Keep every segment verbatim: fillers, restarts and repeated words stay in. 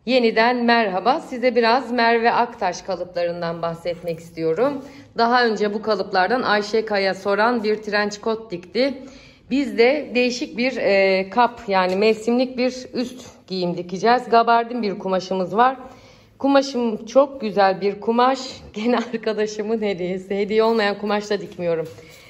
Yeniden merhaba. Size biraz Merve Aktaş kalıplarından bahsetmek istiyorum. Daha önce bu kalıplardan Ayşe Kaya Soran bir trench coat dikti. Biz de değişik bir e, kap, yani mevsimlik bir üst giyim dikeceğiz. Gabardin bir kumaşımız var. Kumaşım çok güzel bir kumaş. Gene arkadaşımın hediyesi. Hediye olmayan kumaşla dikmiyorum.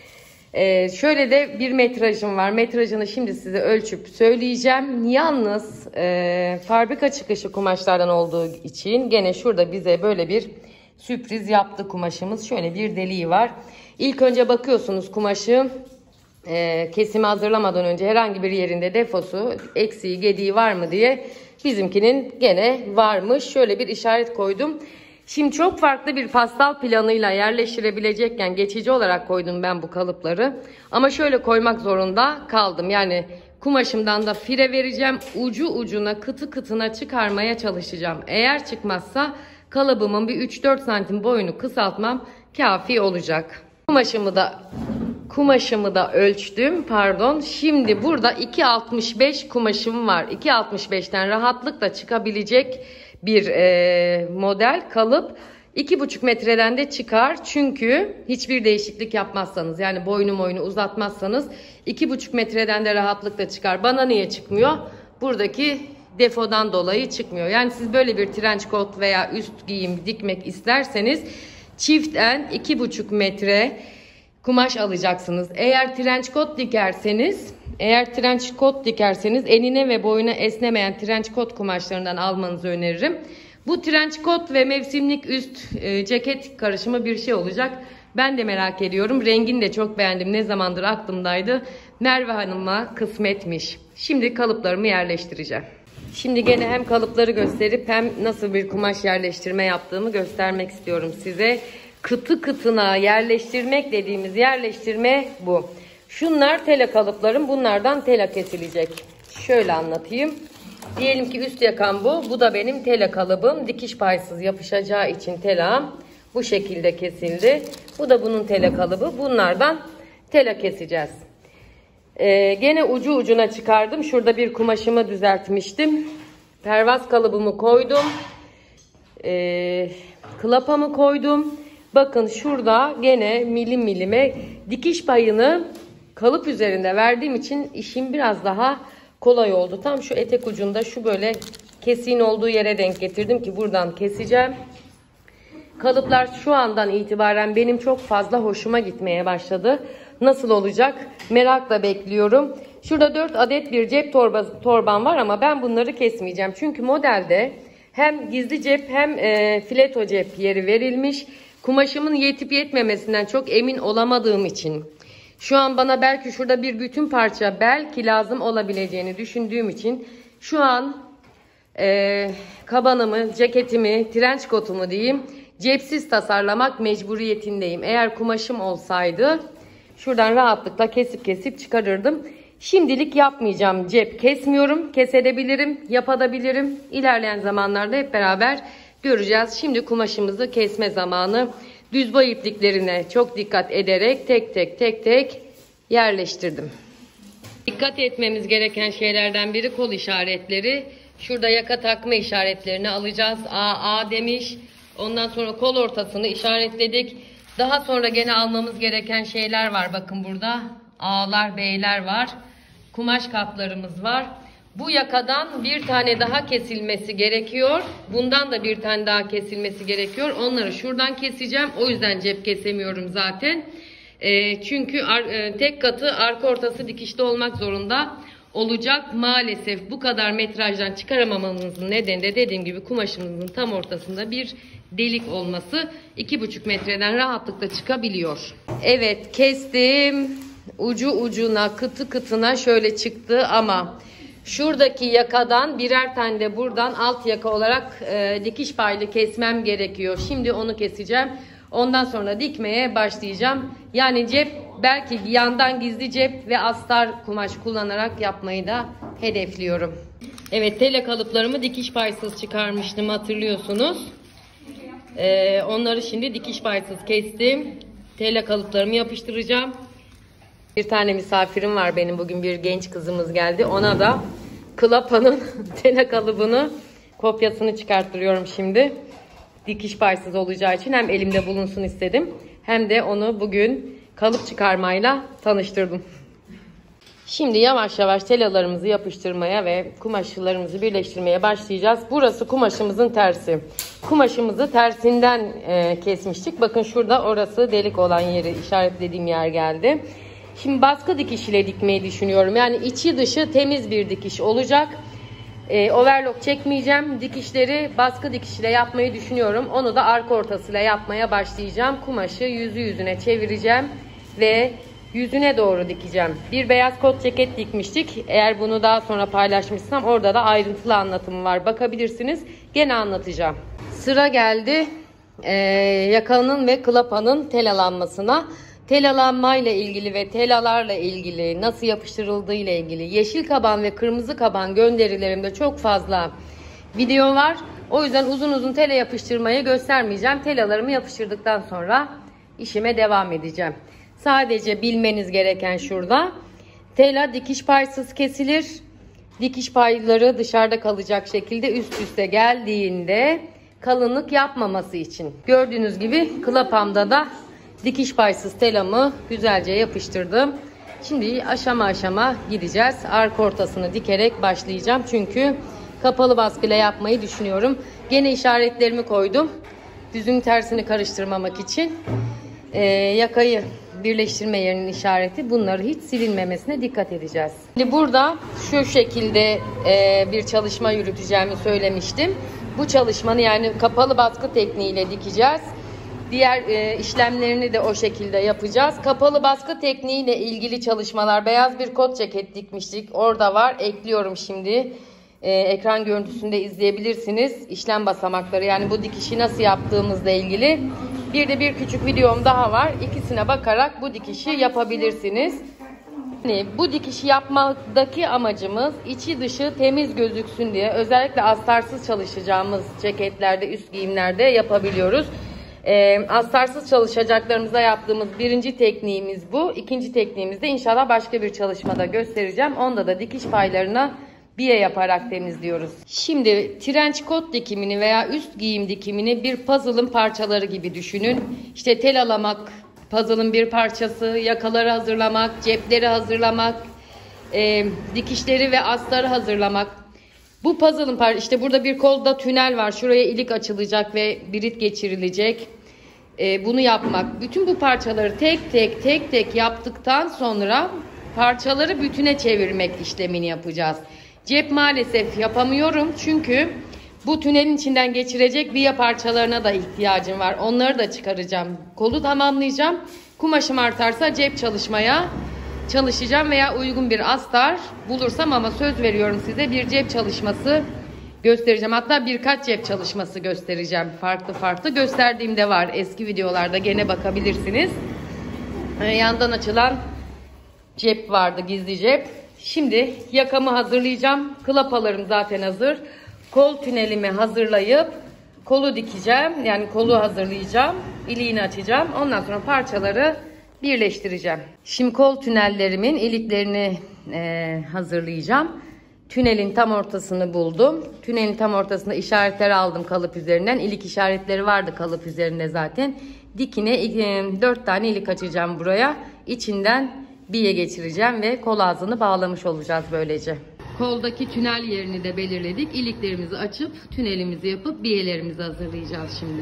Ee, şöyle de bir metrajım var. Metrajını şimdi size ölçüp söyleyeceğim. Yalnız e, fabrika çıkışı kumaşlardan olduğu için gene şurada bize böyle bir sürpriz yaptı kumaşımız. Şöyle bir deliği var. İlk önce bakıyorsunuz kumaşı e, kesimi hazırlamadan önce herhangi bir yerinde defosu, eksiği, gediği var mı diye. Bizimkinin gene varmış. Şöyle bir işaret koydum. Şimdi çok farklı bir pastal planıyla yerleştirebilecekken geçici olarak koydum ben bu kalıpları. Ama şöyle koymak zorunda kaldım. Yani kumaşımdan da fire vereceğim. Ucu ucuna, kıtı kıtına çıkarmaya çalışacağım. Eğer çıkmazsa kalıbımın bir üç dört santim boyunu kısaltmam kafi olacak. Kumaşımı da kumaşımı da ölçtüm. Pardon. Şimdi burada iki altmış beş kumaşım var. iki altmış beşten rahatlıkla çıkabilecek bir e, model kalıp iki buçuk metreden de çıkar. Çünkü hiçbir değişiklik yapmazsanız, yani boynu boynu uzatmazsanız iki buçuk metreden de rahatlıkla çıkar. Bana niye çıkmıyor? Buradaki defodan dolayı çıkmıyor. Yani siz böyle bir trench coat veya üst giyim dikmek isterseniz çift en iki buçuk metre kumaş alacaksınız. Eğer trench coat dikerseniz Eğer trench coat dikerseniz enine ve boyuna esnemeyen trench coat kumaşlarından almanızı öneririm. Bu trench coat ve mevsimlik üst e, ceket karışımı bir şey olacak. Ben de merak ediyorum. Rengini de çok beğendim. Ne zamandır aklımdaydı. Merve Hanım'a kısmetmiş. Şimdi kalıplarımı yerleştireceğim. Şimdi gene hem kalıpları gösterip hem nasıl bir kumaş yerleştirme yaptığımı göstermek istiyorum size. Kıtı kıtına yerleştirmek dediğimiz yerleştirme bu. Şunlar tela kalıplarım. Bunlardan tela kesilecek. Şöyle anlatayım. Diyelim ki üst yakan bu. Bu da benim tela kalıbım. Dikiş paysız yapışacağı için telam bu şekilde kesildi. Bu da bunun tela kalıbı. Bunlardan tela keseceğiz. Ee, gene ucu ucuna çıkardım. Şurada bir kumaşımı düzeltmiştim. Pervaz kalıbımı koydum. Ee, klapamı koydum. Bakın şurada gene milim milime dikiş payını kalıp üzerinde verdiğim için işim biraz daha kolay oldu. Tam şu etek ucunda şu böyle kesiğin olduğu yere denk getirdim ki buradan keseceğim. Kalıplar şu andan itibaren benim çok fazla hoşuma gitmeye başladı. Nasıl olacak? Merakla bekliyorum. Şurada dört adet bir cep torba, torban var ama ben bunları kesmeyeceğim. Çünkü modelde hem gizli cep hem e, fileto cep yeri verilmiş. Kumaşımın yetip yetmemesinden çok emin olamadığım için, şu an bana belki şurada bir bütün parça belki lazım olabileceğini düşündüğüm için şu an e, kabanımı, ceketimi, trench coat'umu diyeyim cepsiz tasarlamak mecburiyetindeyim. Eğer kumaşım olsaydı şuradan rahatlıkla kesip kesip çıkarırdım. Şimdilik yapmayacağım. Cep kesmiyorum. Kesebilirim, yapabilirim. İlerleyen zamanlarda hep beraber göreceğiz. Şimdi kumaşımızı kesme zamanı. Düz boy ipliklerine çok dikkat ederek tek tek tek tek yerleştirdim. Dikkat etmemiz gereken şeylerden biri kol işaretleri. Şurada yaka takma işaretlerini alacağız. A, A demiş. Ondan sonra kol ortasını işaretledik. Daha sonra gene almamız gereken şeyler var. Bakın burada A'lar, B'ler var. Kumaş katlarımız var. Bu yakadan bir tane daha kesilmesi gerekiyor. Bundan da bir tane daha kesilmesi gerekiyor. Onları şuradan keseceğim. O yüzden cep kesemiyorum zaten. E, çünkü ar, e, tek katı arka ortası dikişli olmak zorunda olacak. Maalesef bu kadar metrajdan çıkaramamamızın nedeni de dediğim gibi kumaşımızın tam ortasında bir delik olması. iki buçuk metreden rahatlıkla çıkabiliyor. Evet, kestim. Ucu ucuna, kıtı kıtına şöyle çıktı ama şuradaki yakadan birer tane de buradan alt yaka olarak e, dikiş paylı kesmem gerekiyor. Şimdi onu keseceğim. Ondan sonra dikmeye başlayacağım. Yani cep, belki yandan gizli cep ve astar kumaş kullanarak yapmayı da hedefliyorum. Evet, tele kalıplarımı dikiş paysız çıkarmıştım, hatırlıyorsunuz. Ee, onları şimdi dikiş paysız kestim. Tele kalıplarımı yapıştıracağım. Bir tane misafirim var benim, bugün bir genç kızımız geldi. Ona da klapanın tele kalıbını kopyasını çıkarttırıyorum şimdi. Dikiş paysız olacağı için hem elimde bulunsun istedim hem de onu bugün kalıp çıkarmayla tanıştırdım. Şimdi yavaş yavaş telalarımızı yapıştırmaya ve kumaşlarımızı birleştirmeye başlayacağız. Burası kumaşımızın tersi. Kumaşımızı tersinden e, kesmiştik. Bakın şurada, orası delik olan yeri işaretlediğim yer geldi. Şimdi baskı dikiş ile dikmeyi düşünüyorum. Yani içi dışı temiz bir dikiş olacak. E, overlock çekmeyeceğim. Dikişleri baskı dikiş ile yapmayı düşünüyorum. Onu da arka ortasıyla yapmaya başlayacağım. Kumaşı yüzü yüzüne çevireceğim ve yüzüne doğru dikeceğim. Bir beyaz kot ceket dikmiştik. Eğer bunu daha sonra paylaşmışsam orada da ayrıntılı anlatımı var. Bakabilirsiniz. Gene anlatacağım. Sıra geldi e, yakanın ve klapanın telalanmasına. Telalanma ile ilgili ve telalarla ilgili, nasıl yapıştırıldığı ile ilgili yeşil kaban ve kırmızı kaban gönderilerimde çok fazla video var. O yüzden uzun uzun tela yapıştırmayı göstermeyeceğim. Telalarımı yapıştırdıktan sonra işime devam edeceğim. Sadece bilmeniz gereken şurada: tela dikiş paysız kesilir. Dikiş payları dışarıda kalacak şekilde üst üste geldiğinde kalınlık yapmaması için. Gördüğünüz gibi klapamda da dikiş paysız telamı güzelce yapıştırdım. Şimdi aşama aşama gideceğiz. Arka ortasını dikerek başlayacağım. Çünkü kapalı baskıyla yapmayı düşünüyorum. Gene işaretlerimi koydum. Düzün tersini karıştırmamak için. Ee, yakayı birleştirme yerinin işareti. Bunları hiç silinmemesine dikkat edeceğiz. Şimdi burada şu şekilde e, bir çalışma yürüteceğimi söylemiştim. Bu çalışmanı, yani kapalı baskı tekniğiyle dikeceğiz. Diğer e, işlemlerini de o şekilde yapacağız. Kapalı baskı tekniğiyle ilgili çalışmalar, beyaz bir kot ceket dikmiştik. Orada var. Ekliyorum şimdi. E, ekran görüntüsünde izleyebilirsiniz. İşlem basamakları, yani bu dikişi nasıl yaptığımızla ilgili. Bir de bir küçük videom daha var. İkisine bakarak bu dikişi yapabilirsiniz. Yani bu dikişi yapmadaki amacımız içi dışı temiz gözüksün diye. Özellikle astarsız çalışacağımız ceketlerde, üst giyimlerde yapabiliyoruz. E, astarsız çalışacaklarımıza yaptığımız birinci tekniğimiz bu. İkinci tekniğimiz de inşallah başka bir çalışmada göstereceğim. Onda da dikiş paylarına biye yaparak temizliyoruz. Şimdi trench coat dikimini veya üst giyim dikimini bir puzzle'ın parçaları gibi düşünün. İşte telalamak puzzle'ın bir parçası, yakaları hazırlamak, cepleri hazırlamak, e, dikişleri ve astarı hazırlamak. Bu puzzle'ın parçası. İşte burada bir kolda tünel var. Şuraya ilik açılacak ve birit geçirilecek. Ee, bunu yapmak. Bütün bu parçaları tek tek tek tek yaptıktan sonra parçaları bütüne çevirmek işlemini yapacağız. Cep maalesef yapamıyorum. Çünkü bu tünelin içinden geçirecek viya parçalarına da ihtiyacım var. Onları da çıkaracağım. Kolu tamamlayacağım. Kumaşım artarsa cep çalışmaya çalışacağım veya uygun bir astar bulursam, ama söz veriyorum size, bir cep çalışması göstereceğim. Hatta birkaç cep çalışması göstereceğim. Farklı farklı gösterdiğimde var. Eski videolarda gene bakabilirsiniz. Ee, yandan açılan cep vardı, gizli cep. Şimdi yakamı hazırlayacağım. Klapalarım zaten hazır. Kol tünelimi hazırlayıp kolu dikeceğim. Yani kolu hazırlayacağım. İliğini açacağım. Ondan sonra parçaları birleştireceğim. Şimdi kol tünellerimin iliklerini e, hazırlayacağım. Tünelin tam ortasını buldum. Tünelin tam ortasında işaretler aldım kalıp üzerinden. İlik işaretleri vardı kalıp üzerinde zaten. Dikine e, dört tane ilik açacağım buraya. İçinden biye geçireceğim ve kol ağzını bağlamış olacağız böylece. Koldaki tünel yerini de belirledik. İliklerimizi açıp tünelimizi yapıp biyelerimizi hazırlayacağız şimdi.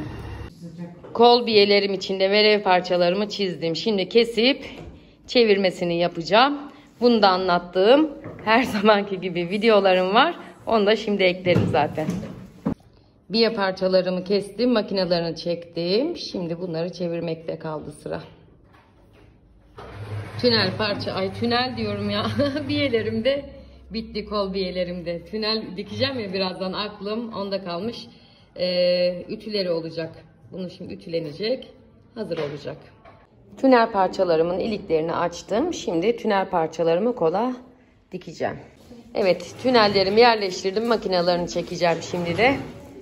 Kol biyelerim içinde verev parçalarımı çizdim. Şimdi kesip çevirmesini yapacağım. Bunu da anlattığım her zamanki gibi videolarım var. Onu da şimdi eklerim zaten. Biye parçalarımı kestim. Makinelerini çektim. Şimdi bunları çevirmekte kaldı sıra. Tünel parça. Ay tünel diyorum ya. Biyelerim de bitti, kol biyelerim de. Tünel dikeceğim ya birazdan, aklım onda kalmış. Ee, ütüleri olacak. Bunu şimdi ütülenecek. Hazır olacak. Tünel parçalarımın iliklerini açtım. Şimdi tünel parçalarımı kola dikeceğim. Evet, tünellerimi yerleştirdim. Makinelerini çekeceğim şimdi de.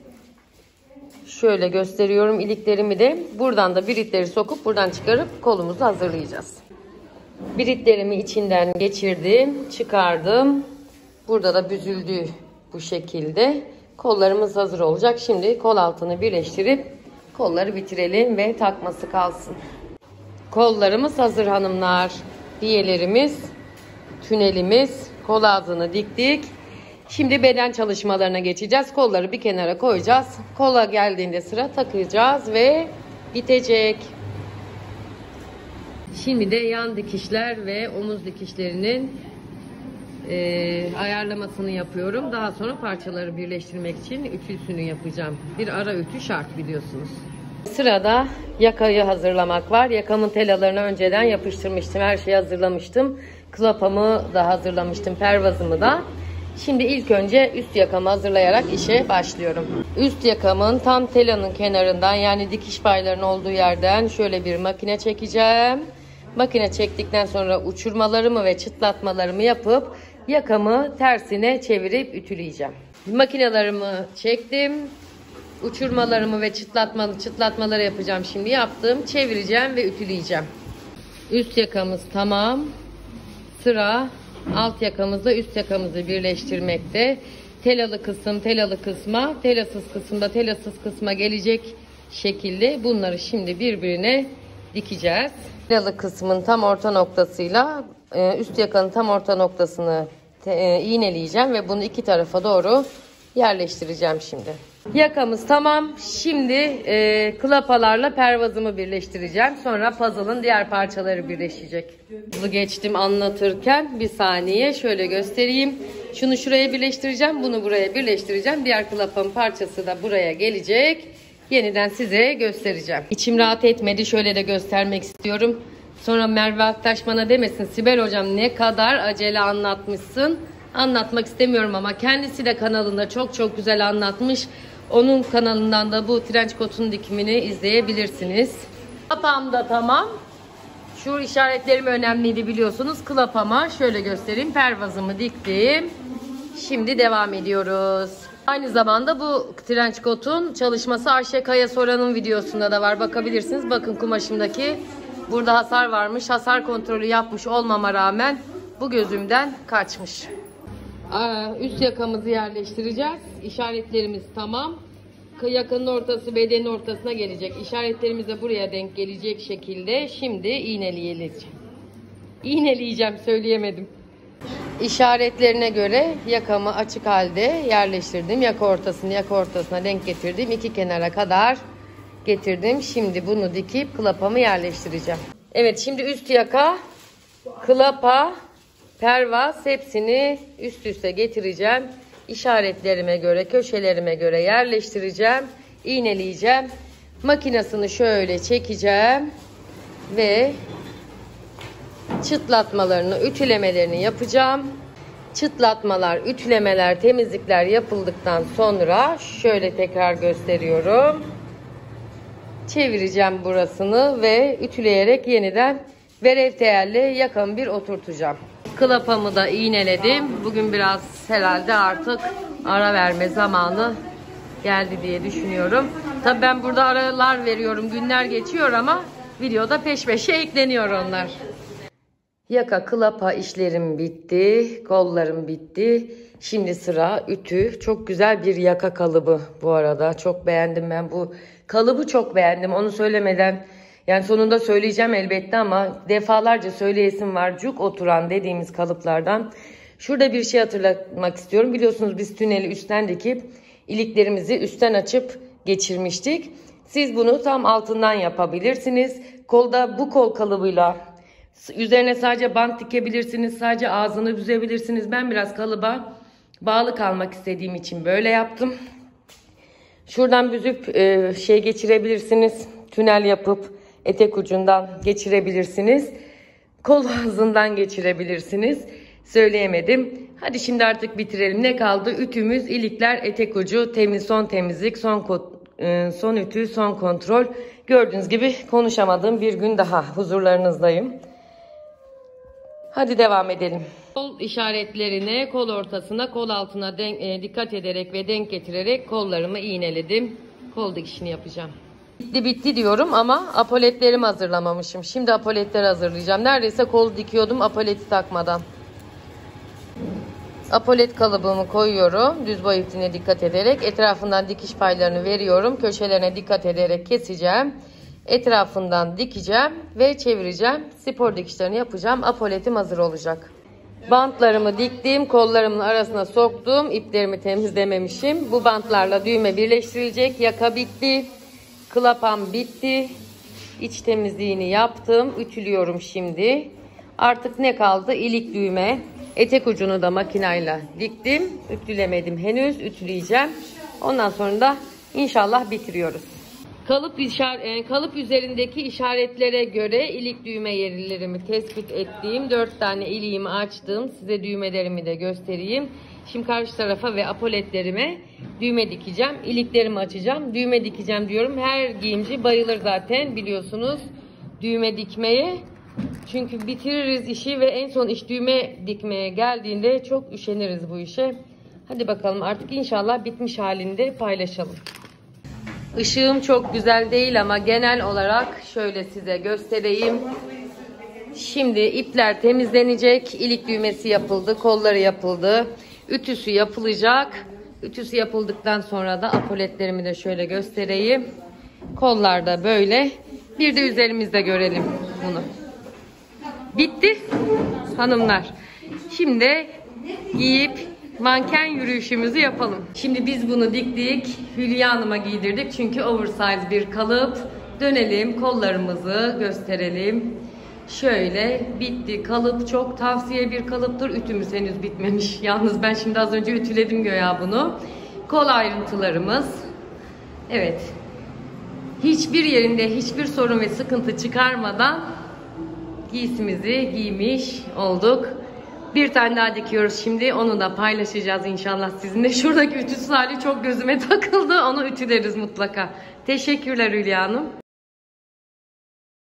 Şöyle gösteriyorum iliklerimi de. Buradan da biritleri sokup buradan çıkarıp kolumuzu hazırlayacağız. Biritlerimi içinden geçirdim, çıkardım. Burada da büzüldü bu şekilde. Kollarımız hazır olacak. Şimdi kol altını birleştirip kolları bitirelim ve takması kalsın. Kollarımız hazır hanımlar. Biyelerimiz, tünelimiz, kol ağzını diktik. Şimdi beden çalışmalarına geçeceğiz. Kolları bir kenara koyacağız. Kola geldiğinde sıra takacağız ve bitecek. Şimdi de yan dikişler ve omuz dikişlerinin e, ayarlamasını yapıyorum. Daha sonra parçaları birleştirmek için ütüsünü yapacağım. Bir ara ütü şart biliyorsunuz. Sırada yakayı hazırlamak var. Yakamın telalarını önceden yapıştırmıştım. Her şeyi hazırlamıştım. Klapamı da hazırlamıştım. Pervazımı da. Şimdi ilk önce üst yakamı hazırlayarak işe başlıyorum. Üst yakamın tam telanın kenarından, yani dikiş paylarının olduğu yerden şöyle bir makine çekeceğim. Makine çektikten sonra uçurmalarımı ve çıtlatmalarımı yapıp yakamı tersine çevirip ütüleyeceğim. Makinelerimi çektim. Uçurmalarımı ve çıtlatma, çıtlatmaları yapacağım şimdi. Yaptım. Çevireceğim ve ütüleyeceğim. Üst yakamız tamam. Sıra alt yakamızla üst yakamızı birleştirmekte. Telalı kısım telalı kısma, telasız kısımda telasız kısma gelecek şekilde bunları şimdi birbirine dikeceğiz. Telalı kısmın tam orta noktasıyla üst yakanın tam orta noktasını iğneleyeceğim ve bunu iki tarafa doğru yerleştireceğim şimdi. Yakamız tamam. Şimdi e, klapalarla pervazımı birleştireceğim. Sonra puzzle'ın diğer parçaları birleşecek. Bunu geçtim anlatırken, bir saniye şöyle göstereyim. Şunu şuraya birleştireceğim. Bunu buraya birleştireceğim. Diğer klapamın parçası da buraya gelecek. Yeniden size göstereceğim. İçim rahat etmedi. Şöyle de göstermek istiyorum. Sonra Merve Aktaş bana demesin, Sibel hocam ne kadar acele anlatmışsın. Anlatmak istemiyorum ama kendisi de kanalında çok çok güzel anlatmış. Onun kanalından da bu trench coat'un dikimini izleyebilirsiniz. Klapam da tamam. Şu işaretlerim önemliydi biliyorsunuz. Klapama şöyle göstereyim. Pervazımı diktim. Şimdi devam ediyoruz. Aynı zamanda bu trench coat'un çalışması Ayşe Kaya Soran'ın videosunda da var. Bakabilirsiniz. Bakın kumaşımdaki burada hasar varmış. Hasar kontrolü yapmış olmama rağmen bu gözümden kaçmış. Üst yakamızı yerleştireceğiz. İşaretlerimiz tamam. Yakanın ortası bedenin ortasına gelecek. İşaretlerimiz de buraya denk gelecek şekilde şimdi iğneleyelim. İğneleyeceğim, söyleyemedim. İşaretlerine göre yakamı açık halde yerleştirdim. Yaka ortasını yaka ortasına denk getirdim. İki kenara kadar getirdim. Şimdi bunu dikip klapamı yerleştireceğim. Evet, şimdi üst yaka, klapa, pervaz hepsini üst üste getireceğim. İşaretlerime göre, köşelerime göre yerleştireceğim. İğneleyeceğim. Makinesini şöyle çekeceğim. Ve çıtlatmalarını, ütülemelerini yapacağım. Çıtlatmalar, ütülemeler, temizlikler yapıldıktan sonra şöyle tekrar gösteriyorum. Çevireceğim burasını ve ütüleyerek yeniden verevteyerle yakamı bir oturtacağım. Klapamı da iğneledim. Bugün biraz herhalde artık ara verme zamanı geldi diye düşünüyorum. Tabii ben burada aralar veriyorum. Günler geçiyor ama videoda peş peşe ekleniyor onlar. Yaka klapa işlerim bitti. Kollarım bitti. Şimdi sıra ütü. Çok güzel bir yaka kalıbı bu arada. Çok beğendim ben bu kalıbı, çok beğendim. Onu söylemeden, yani sonunda söyleyeceğim elbette ama defalarca söyleyesim var. Cuk oturan dediğimiz kalıplardan. Şurada bir şey hatırlatmak istiyorum. Biliyorsunuz biz tüneli üstten dikip iliklerimizi üstten açıp geçirmiştik. Siz bunu tam altından yapabilirsiniz. Kolda bu kol kalıbıyla üzerine sadece bant dikebilirsiniz. Sadece ağzını büzebilirsiniz. Ben biraz kalıba bağlı kalmak istediğim için böyle yaptım. Şuradan büzüp e, şey geçirebilirsiniz. Tünel yapıp etek ucundan geçirebilirsiniz. Kol ağzından geçirebilirsiniz. Söyleyemedim. Hadi şimdi artık bitirelim. Ne kaldı? Ütümüz, ilikler, etek ucu, temiz, son temizlik, son e, son ütü, son kontrol. Gördüğünüz gibi konuşamadığım bir gün daha huzurlarınızdayım. Hadi devam edelim. Kol işaretlerine, kol ortasına, kol altına denk, e, dikkat ederek ve denk getirerek kollarımı iğneledim. Kol dikişini yapacağım. Bitti bitti diyorum ama apoletlerimi hazırlamamışım. Şimdi apoletleri hazırlayacağım. Neredeyse kol dikiyordum apoleti takmadan. Apolet kalıbımı koyuyorum. Düz boy ipine dikkat ederek. Etrafından dikiş paylarını veriyorum. Köşelerine dikkat ederek keseceğim. Etrafından dikeceğim ve çevireceğim. Spor dikişlerini yapacağım. Apoletim hazır olacak. Bantlarımı diktim. Kollarımın arasına soktum. İplerimi temizlememişim. Bu bantlarla düğme birleştirilecek. Yaka bitti. Klapam bitti. İç temizliğini yaptım. Ütülüyorum şimdi. Artık ne kaldı? İlik düğme. Etek ucunu da makinayla diktim. Ütülemedim henüz. Ütüleyeceğim. Ondan sonra da inşallah bitiriyoruz. Kalıp, işaret, kalıp üzerindeki işaretlere göre ilik düğme yerlerimi tespit ettiğim dört tane iliğimi açtım. Size düğmelerimi de göstereyim. Şimdi karşı tarafa ve apoletlerime düğme dikeceğim. İliklerimi açacağım. Düğme dikeceğim diyorum. Her giyimci bayılır zaten biliyorsunuz düğme dikmeye. Çünkü bitiririz işi ve en son iş düğme dikmeye geldiğinde çok üşeniriz bu işe. Hadi bakalım artık inşallah bitmiş halinde paylaşalım. Işığım çok güzel değil ama genel olarak şöyle size göstereyim. Şimdi ipler temizlenecek. İlik düğmesi yapıldı. Kolları yapıldı. Ütüsü yapılacak. Ütüsü yapıldıktan sonra da apoletlerimi de şöyle göstereyim. Kollar da böyle. Bir de üzerimizde görelim bunu. Bitti hanımlar. Şimdi giyip manken yürüyüşümüzü yapalım. Şimdi biz bunu diktik. Hülya Hanım'a giydirdik. Çünkü oversize bir kalıp. Dönelim kollarımızı gösterelim. Şöyle bitti. Kalıp çok tavsiye bir kalıptır. Ütümüz henüz bitmemiş. Yalnız ben şimdi az önce ütüledim göya bunu. Kol ayrıntılarımız. Evet. Hiçbir yerinde hiçbir sorun ve sıkıntı çıkarmadan giysimizi giymiş olduk. Bir tane daha dikiyoruz şimdi. Onu da paylaşacağız inşallah sizinle. Şuradaki ütü hali çok gözüme takıldı. Onu ütüleriz mutlaka. Teşekkürler Hülya Hanım.